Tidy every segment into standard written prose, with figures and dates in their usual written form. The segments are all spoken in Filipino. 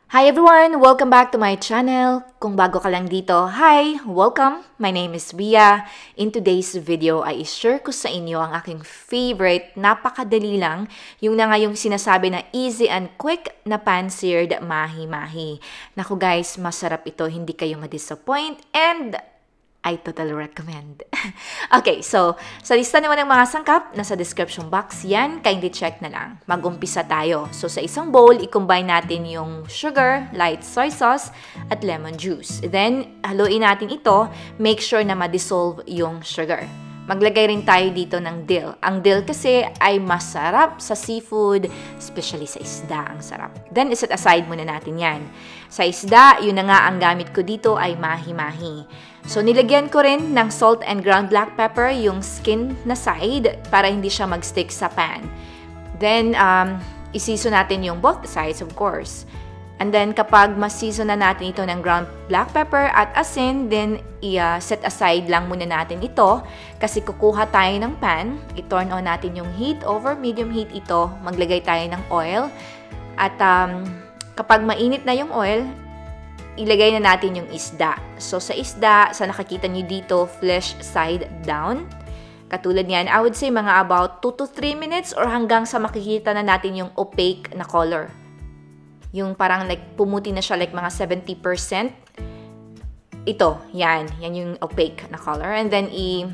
Hi everyone! Welcome back to my channel. Kung bago ka lang dito, hi! Welcome! My name is Bia. In today's video ay i-share ko sa inyo ang aking favorite, napakadali lang, yung na nga yung sinasabi na easy and quick na pan-seared mahi-mahi. Naku guys, masarap ito, hindi kayo ma-disappoint and I totally recommend. Okay, so sa lista naman ng mga sangkap, nasa description box yan, kindly check na lang. Mag-umpisa tayo. So sa isang bowl, i-combine natin yung sugar, light soy sauce, at lemon juice. Then, haluin natin ito, make sure na ma-dissolve yung sugar. Maglagay rin tayo dito ng dill. Ang dill kasi ay masarap sa seafood, especially sa isda, ang sarap. Then, iset aside muna natin yan. Sa isda, yun na nga ang gamit ko dito ay mahi-mahi. So, nilagyan ko rin ng salt and ground black pepper yung skin na side para hindi siya mag-stick sa pan. Then, isiso natin yung both sides, of course. And then, kapag masiso na natin ito ng ground black pepper at asin, then i-set aside lang muna natin ito kasi kukuha tayo ng pan. I-turn on natin yung heat over medium heat ito. Maglagay tayo ng oil. At kapag mainit na yung oil, ilagay na natin yung isda. So, sa isda, sa nakikita nyo dito, flesh side down. Katulad niyan, I would say mga about 2 to 3 minutes or hanggang sa makikita na natin yung opaque na color. Yung parang like pumuti na siya like mga 70%. Ito, yan yung opaque na color. And then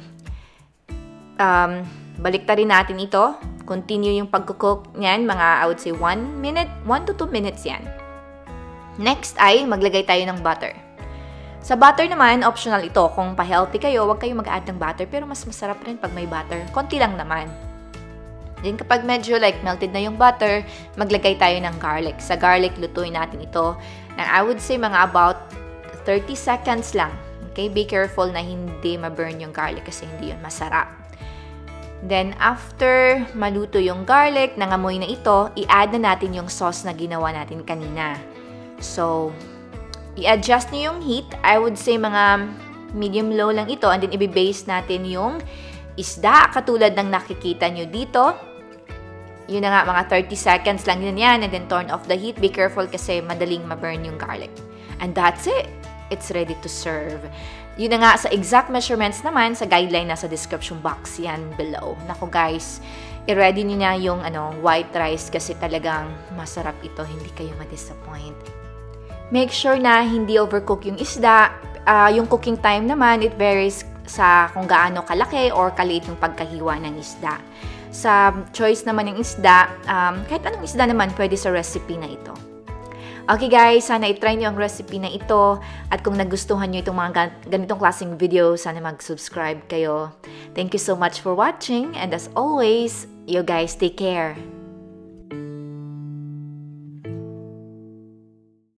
baliktarin natin ito. Continue yung pagkukook niyan, mga I would say 1 minute, 1 to 2 minutes yan. Next ay maglagay tayo ng butter. Sa butter naman, optional ito. Kung pa-healthy kayo, huwag kayong mag-add ng butter, pero mas masarap rin pag may butter. Konti lang naman. Then, kapag medyo like melted na yung butter, maglagay tayo ng garlic. Sa garlic, lutuin natin ito ng I would say mga about 30 seconds lang. Okay? Be careful na hindi ma-burn yung garlic kasi hindi yun masarap. Then, after maluto yung garlic, nangamoy na ito, i-add na natin yung sauce na ginawa natin kanina. So, i-adjust nyo yung heat. I would say mga medium-low lang ito and then i-base natin yung isda katulad ng nakikita nyo dito. Yun na nga, mga 30 seconds lang din yan and then turn off the heat. Be careful kasi madaling ma-burn yung garlic. And that's it. It's ready to serve. Yun na nga, sa exact measurements naman, sa guideline nasa description box yan below. Naku guys, i-ready nyo na yung white rice kasi talagang masarap ito. Hindi kayo ma-disappoint. Make sure na hindi overcook yung isda. Yung cooking time naman, it varies sa kung gaano kalaki or kaliit yung pagkahiwa ng isda. Sa choice naman ng isda, kahit anong isda naman pwede sa recipe na ito. Okay guys, sana i-try nyo ang recipe na ito. At kung nagustuhan nyo itong mga ganitong klaseng video, sana mag-subscribe kayo. Thank you so much for watching. And as always, you guys take care.